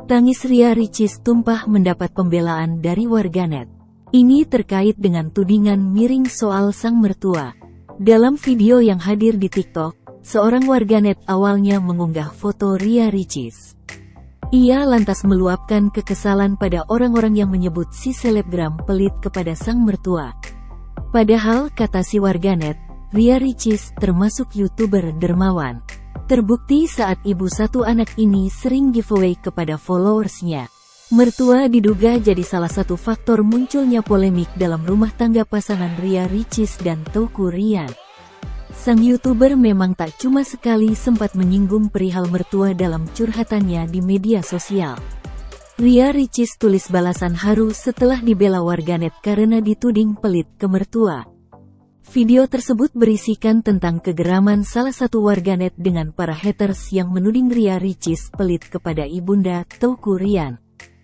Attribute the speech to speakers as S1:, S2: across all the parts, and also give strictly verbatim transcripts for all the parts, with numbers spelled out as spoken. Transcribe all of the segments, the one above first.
S1: Tangis Ria Ricis tumpah mendapat pembelaan dari warganet. Ini terkait dengan tudingan miring soal sang mertua. Dalam video yang hadir di TikTok, seorang warganet awalnya mengunggah foto Ria Ricis. Ia lantas meluapkan kekesalan pada orang-orang yang menyebut si selebgram pelit kepada sang mertua. Padahal kata si warganet, Ria Ricis termasuk YouTuber dermawan. Terbukti saat ibu satu anak ini sering giveaway kepada followersnya. Mertua diduga jadi salah satu faktor munculnya polemik dalam rumah tangga pasangan Ria Ricis dan Teuku Ryan. Sang YouTuber memang tak cuma sekali sempat menyinggung perihal mertua dalam curhatannya di media sosial. Ria Ricis tulis balasan haru setelah dibela warganet karena dituding pelit ke mertua. Video tersebut berisikan tentang kegeraman salah satu warganet dengan para haters yang menuding Ria Ricis pelit kepada ibunda Teuku Ryan.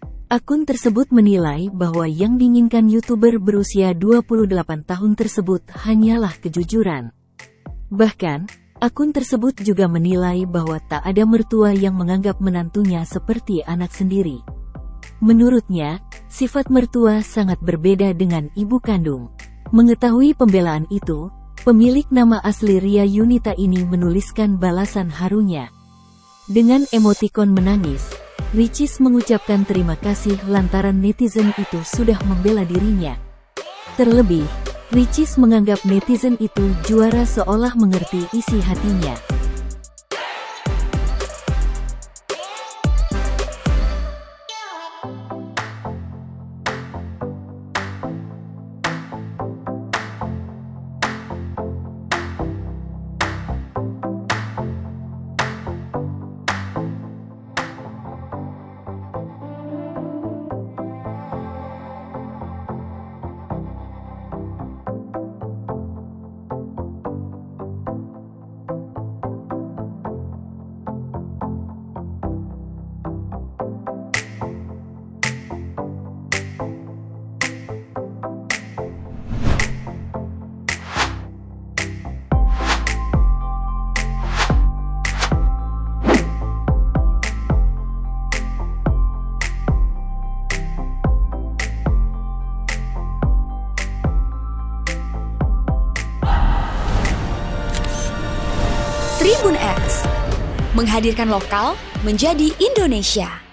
S1: Akun tersebut menilai bahwa yang diinginkan YouTuber berusia dua puluh delapan tahun tersebut hanyalah kejujuran. Bahkan, akun tersebut juga menilai bahwa tak ada mertua yang menganggap menantunya seperti anak sendiri. Menurutnya, sifat mertua sangat berbeda dengan ibu kandung. Mengetahui pembelaan itu, pemilik nama asli Ria Yunita ini menuliskan balasan harunya. Dengan emotikon menangis, Ricis mengucapkan terima kasih lantaran netizen itu sudah membela dirinya. Terlebih, Ricis menganggap netizen itu juara seolah mengerti isi hatinya.
S2: Tribun X menghadirkan lokal menjadi Indonesia.